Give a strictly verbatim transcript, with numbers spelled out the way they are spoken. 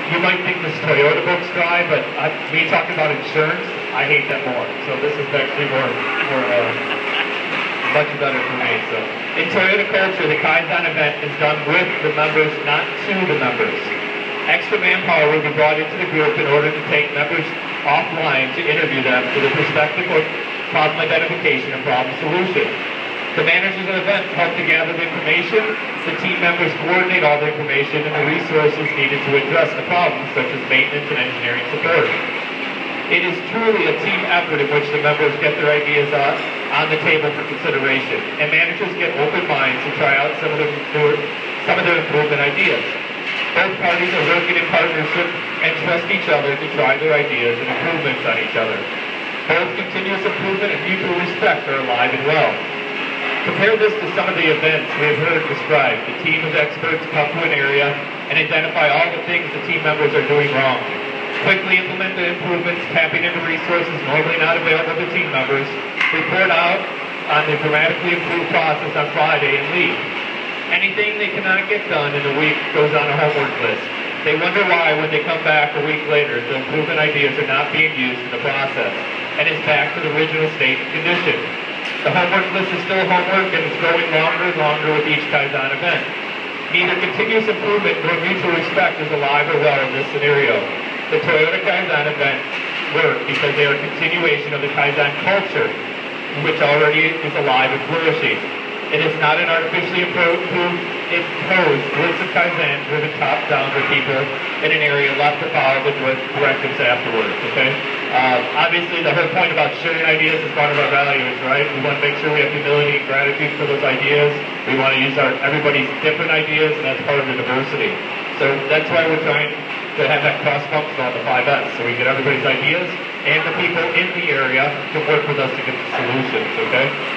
you might think this Toyota book's dry, but I, me talking about insurance, I hate that more. So this is actually more, more uh, much better for me. So in Toyota culture, the Kaizen event is done with the members, not to the members. Extra manpower will be brought into the group in order to take members offline to interview them for the perspective of problem identification and problem solution. The managers of the event help to gather the information, the team members coordinate all the information and the resources needed to address the problems such as maintenance and engineering support. It is truly a team effort in which the members get their ideas on, on the table for consideration, and managers get open minds to try out some of the newer, some of their improvement ideas. Both parties are working in partnership and trust each other to try their ideas and improvements on each other. Both continuous improvement and mutual respect are alive and well. Compare this to some of the events we have heard described. The team of experts come to an area and identify all the things the team members are doing wrong. Quickly implement the improvements, tapping into resources normally not available to team members. Report out on the dramatically improved process on Friday and leave. Anything they cannot get done in a week goes on a homework list. They wonder why when they come back a week later, the improvement ideas are not being used in the process, and it's back to the original state and condition. The homework list is still homework, and it's growing longer and longer with each Kaizen event. Neither continuous improvement nor mutual respect is alive or well in this scenario. The Toyota Kaizen events work because they are a continuation of the Kaizen culture, which already is alive and flourishing. It is not an artificially imposed, imposed blitz of Kaizen driven top-down for people in an area left to follow the directives afterwards, okay? Uh, obviously, the whole point about sharing ideas is part of our values, right? We want to make sure we have humility and gratitude for those ideas. We want to use our everybody's different ideas, and that's part of the diversity. So that's why we're trying to have that cross-functional on the five S, so we get everybody's ideas and the people in the area to work with us to get the solutions, okay?